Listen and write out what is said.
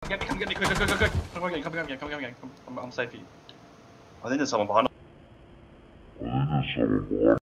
Come get me, quick. Come again. I'm safe here. I think there's someone behind us.